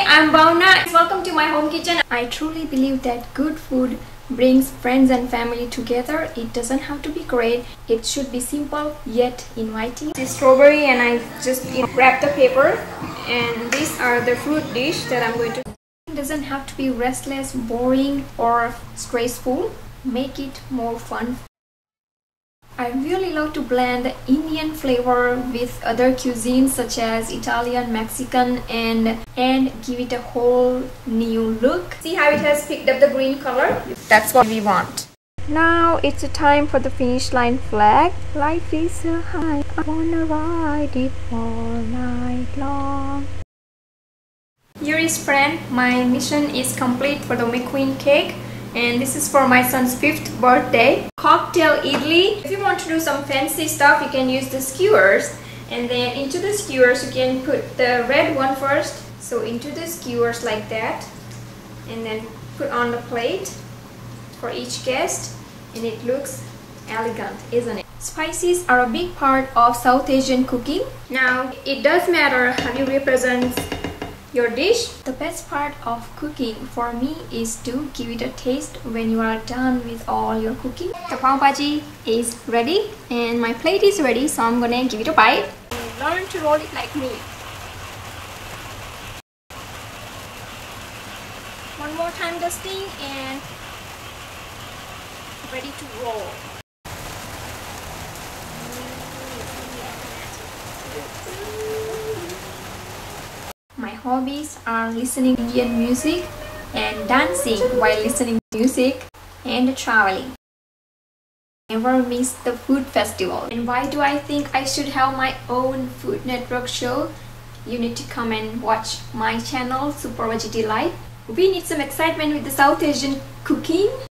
I'm Bhavna. Welcome to my home kitchen. I truly believe that good food brings friends and family together. It doesn't have to be great. It should be simple yet inviting. This is strawberry and I just wrap the paper, and these are the fruit dish that I'm going to. It doesn't have to be restless, boring or stressful. Make it more fun. I really love to blend Indian flavor with other cuisines such as Italian, Mexican and give it a whole new look. See how it has picked up the green color? That's what we want. Now it's a time for the finish line flag. Life is so high, I wanna ride it all night long. Here is friend, my mission is complete for the McQueen cake. And this is for my son's 5th birthday. Cocktail idli. If you want to do some fancy stuff, you can use the skewers. And then into the skewers, you can put the red one first. So into the skewers like that. And then put on the plate for each guest. And it looks elegant, isn't it? Spices are a big part of South Asian cooking. Now, it does matter how you represent your dish. The best part of cooking for me is to give it a taste when you are done with all your cooking. The pav bhaji is ready and my plate is ready, so I'm gonna give it a bite. Learn to roll it like me. One more time dusting and ready to roll. My hobbies are listening to Indian music and dancing while listening to music and traveling. Never miss the food festival. And why do I think I should have my own Food Network show? You need to come and watch my channel Super Veggie Life. We need some excitement with the South Asian cooking.